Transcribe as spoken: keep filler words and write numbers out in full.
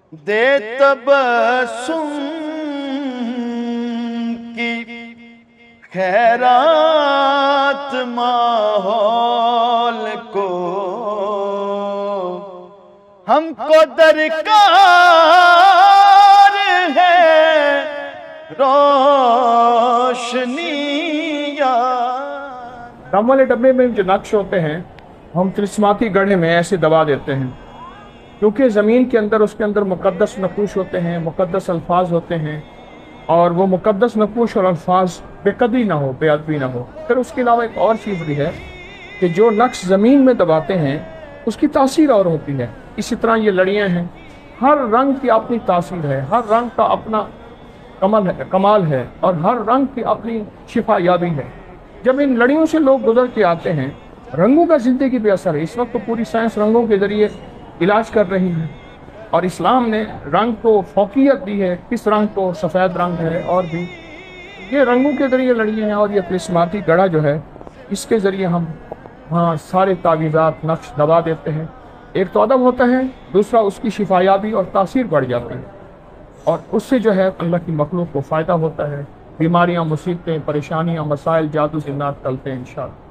دے تبسم کی خیرات ماحول کو ہم کو درکار ہے روشنیاں۔ رام والے ڈبے میں جو نقش ہوتے ہیں ہم طلسماتی گڑھے میں ایسے دبا دیتے ہیں، کیونکہ زمین کے اندر اس کے اندر مقدس نقوش ہوتے ہیں، مقدس الفاظ ہوتے ہیں، اور وہ مقدس نقوش اور الفاظ بے قدری نہ ہو، بے ادبی نہ ہو۔ پھر اس کے علاوہ ایک اور چیز بھی ہے کہ جو نقش زمین میں دباتے ہیں اس کی تاثیر اور ہوتی ہے۔ اسی طرح یہ لڑیاں ہیں، ہر رنگ کی اپنی تاثیر ہے، ہر رنگ کا اپنا کمال ہے کمال ہے اور ہر رنگ کی اپنی شفا یابی ہے۔ جب ان لڑیوں سے لوگ گزر کے آتے ہیں، رنگوں کا زندگی پہ اثر ہے۔ اس وقت تو پوری سائنس رنگوں کے ذریعے علاج کر رہی ہے، اور اسلام نے رنگ کو فوقیت دی ہے، کس رنگ کو سفید رنگ ہے، اور بھی یہ رنگوں کے ذریعے لڑیاں ہیں، اور یہ طلسماتی گڑھا جو ہے اس کے ذریعے ہم ہاں سارے تعویذات نقش دبا دیتے ہیں۔ ایک تو ادب ہوتا ہے، دوسرا اس کی شفایابی اور تاثیر بڑھ جاتی ہے، اور اس سے جو ہے اللہ کی مخلوق کو فائدہ ہوتا ہے۔ بیماریاں، مصیبتیں، پریشانیاں، مسائل، جادو جنات ٹلتے ہیں انشاءاللہ۔